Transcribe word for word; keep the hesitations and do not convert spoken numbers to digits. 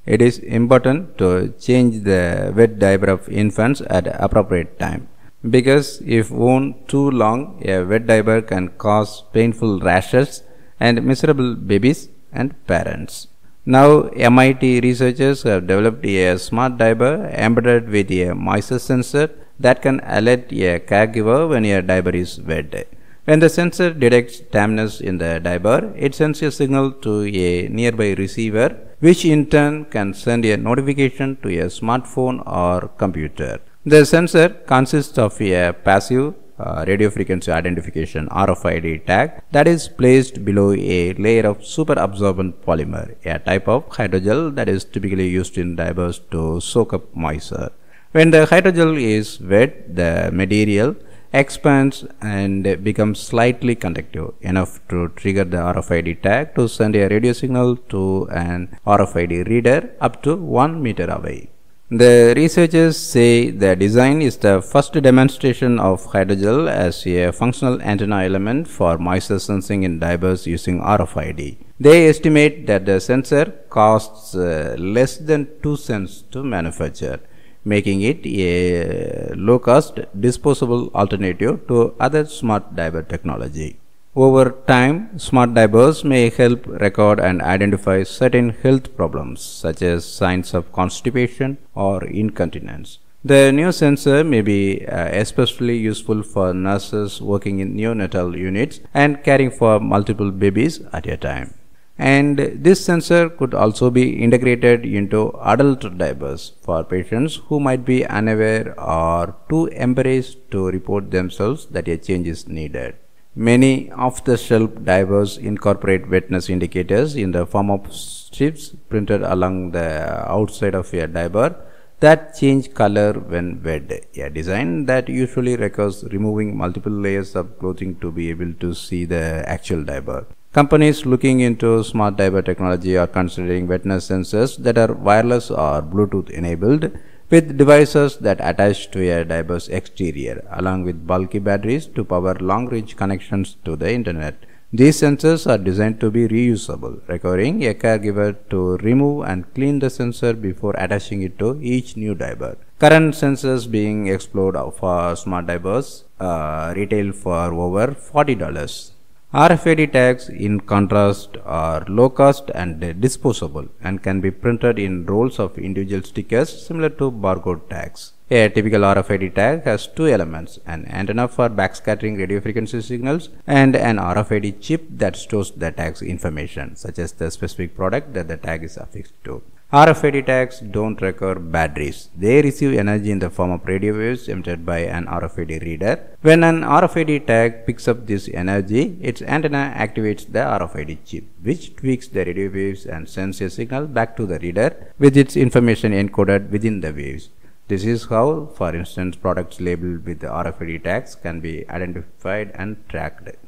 It is important to change the wet diaper of infants at appropriate time, because if worn too long, a wet diaper can cause painful rashes and miserable babies and parents. Now, M I T researchers have developed a smart diaper embedded with a moisture sensor that can alert a caregiver when a diaper is wet. When the sensor detects dampness in the diaper, it sends a signal to a nearby receiver, which in turn can send a notification to a smartphone or computer. The sensor consists of a passive uh, radio frequency identification R F I D tag that is placed below a layer of super absorbent polymer, a type of hydrogel that is typically used in diapers to soak up moisture. When the hydrogel is wet, the material expands and becomes slightly conductive enough to trigger the R F I D tag to send a radio signal to an R F I D reader up to one meter away. The researchers say the design is the first demonstration of hydrogel as a functional antenna element for moisture sensing in diapers using R F I D. They estimate that the sensor costs uh, less than two cents to manufacture, making it a low-cost disposable alternative to other smart diaper technology. Over time, smart diapers may help record and identify certain health problems such as signs of constipation or incontinence. The new sensor may be uh, especially useful for nurses working in neonatal units and caring for multiple babies at a time. And this sensor could also be integrated into adult diapers for patients who might be unaware or too embarrassed to report themselves that a change is needed. Many off-the-shelf diapers incorporate wetness indicators in the form of strips printed along the outside of a diaper that change color when wet, a design that usually requires removing multiple layers of clothing to be able to see the actual diaper. Companies looking into smart diaper technology are considering wetness sensors that are wireless or Bluetooth enabled, with devices that attach to a diaper's exterior, along with bulky batteries to power long-range connections to the internet. These sensors are designed to be reusable, requiring a caregiver to remove and clean the sensor before attaching it to each new diaper. Current sensors being explored for smart diapers uh, retail for over forty dollars. R F I D tags, in contrast, are low cost and disposable and can be printed in rolls of individual stickers similar to barcode tags. A typical R F I D tag has two elements, an antenna for backscattering radio frequency signals and an R F I D chip that stores the tag's information, such as the specific product that the tag is affixed to. R F I D tags don't require batteries. They receive energy in the form of radio waves emitted by an R F I D reader. When an R F I D tag picks up this energy, its antenna activates the R F I D chip, which tweaks the radio waves and sends a signal back to the reader with its information encoded within the waves. This is how, for instance, products labeled with the R F I D tags can be identified and tracked.